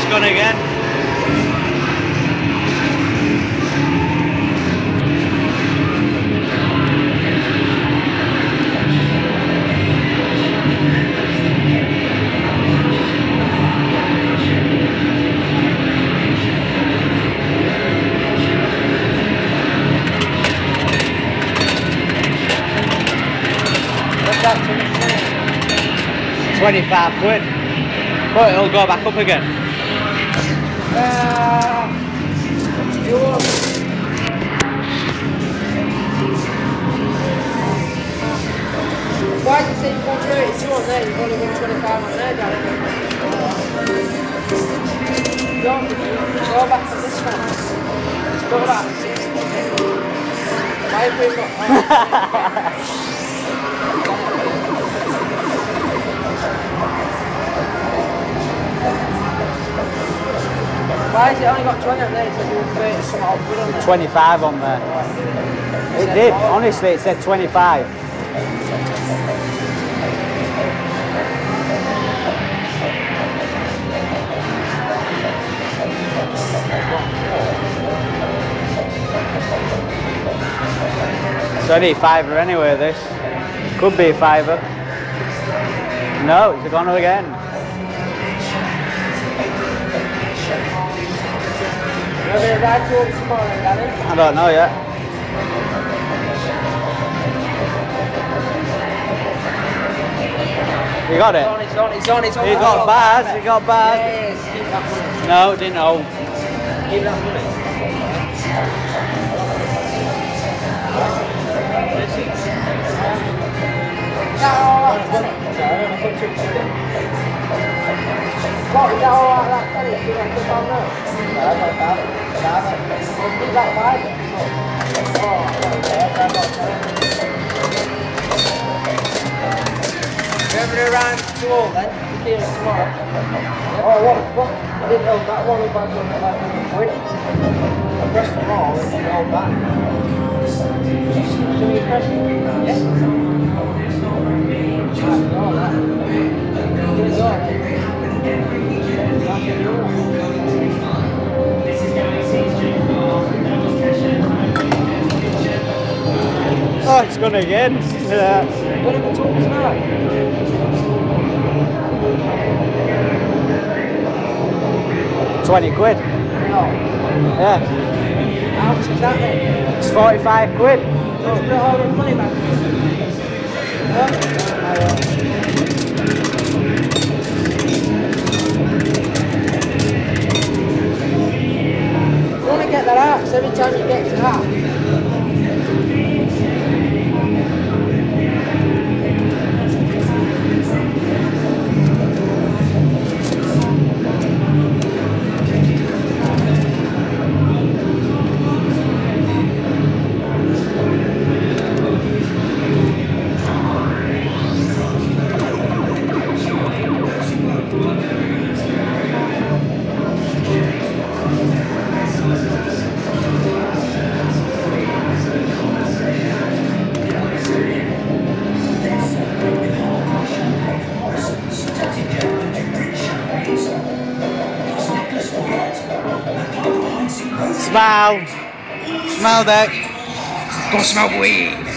it's gone again. What's that? 25 quid. But it'll go back up again. Why did you say you've got 32 on there? You've only got 25 on there, darling. Don't go back to this one. Let's go back to 60. Why have we got... Why has it only got 20 on there? It said you were 30 something odd quid on there. 25 on there. It did, honestly, it said 25. It's only a fiver anyway, this. Could be a fiver. No, it's gone again. Are they right towards tomorrow, Danny? I don't know yet. You got it? It's on. You got bars, you got bars. Yes, keep that money. No, didn't hold. Keep that money. What, is that alright, that Danny? Keep that stuff on there? Keep that bag. Remember around to all then? To hear it tomorrow. Oh, what the fuck? I didn't know that one was back on like £100. I pressed them all and you held back. Should we press it? Yes. Oh, that. Did it go then? Oh, it's gone again. Yeah. What have we talked about? 20 quid. No. Yeah. How much is that then? It's 45 quid. No, it's put all the money back. No? You want to get that out, so every time you get to that. Smile. Smile, Deck. Go smoke weed.